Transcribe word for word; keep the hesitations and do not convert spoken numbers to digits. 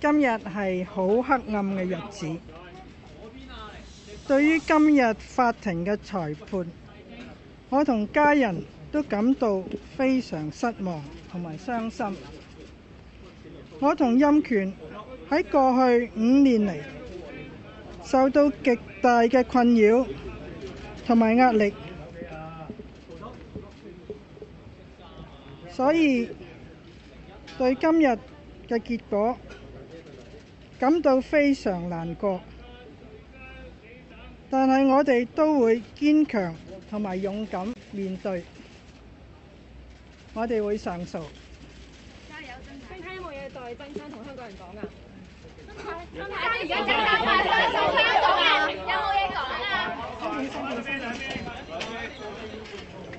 今日係好黑暗嘅日子。對於今日法庭嘅裁判，我同家人都感到非常失望同埋傷心。我同欽權喺過去五年嚟受到極大嘅困擾同埋壓力，所以對今日嘅結果感到非常難過。但係我哋都會堅強同埋勇敢面對，我哋會上訴。 加油！曾太有冇嘢代曾生同香港人講啊？ 曾太而家曾生話上訴香港啊，有冇嘢講啊？